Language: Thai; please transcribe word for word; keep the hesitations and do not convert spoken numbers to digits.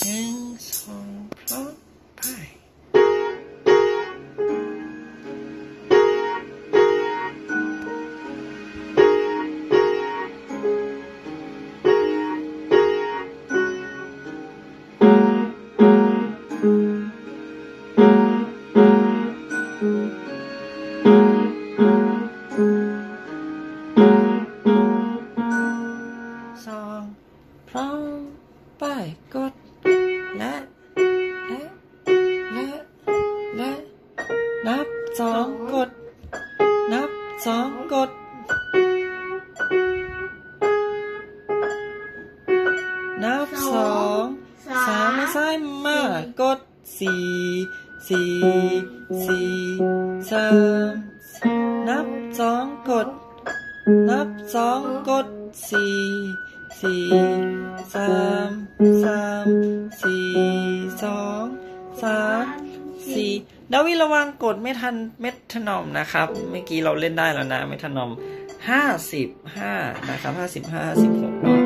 นึ่งสองพร้อมไปสองพร้อมไปกดและและและและนับสองกดนับสองกดนับสองสามไม่ใช่มากดสี่สี่สี่สามนับสองกดนับสองกดสี่สี่สามสามสี่สองสามสี่ดาวิระวังกดไม่ทันเมทานอมนะครับเมื่อกี้เราเล่นได้แล้วนะเมทานอมห้าสิบห้านะครับห้าสิบห้าสิบหกเนาะ